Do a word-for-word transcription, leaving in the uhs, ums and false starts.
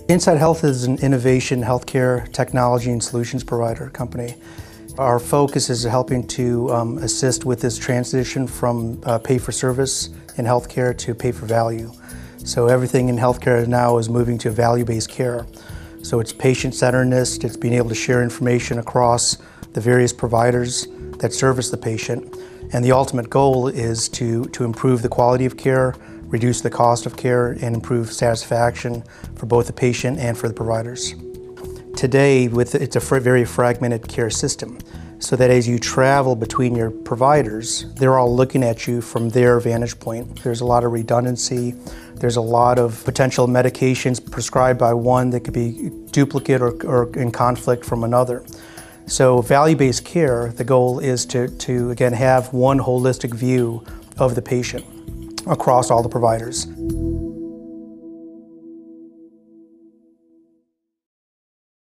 Insight Health is an innovation healthcare technology and solutions provider company. Our focus is helping to um, assist with this transition from uh, pay-for-service in healthcare to pay-for-value. So everything in healthcare now is moving to value-based care. So it's patient-centeredness, it's being able to share information across the various providers that service the patient. And the ultimate goal is to, to improve the quality of care, reduce the cost of care, and improve satisfaction for both the patient and for the providers. Today, with, it's a fr very fragmented care system, so that as you travel between your providers, they're all looking at you from their vantage point. There's a lot of redundancy. There's a lot of potential medications prescribed by one that could be duplicate or, or in conflict from another. So value-based care, the goal is to, to, again, have one holistic view of the patient across all the providers.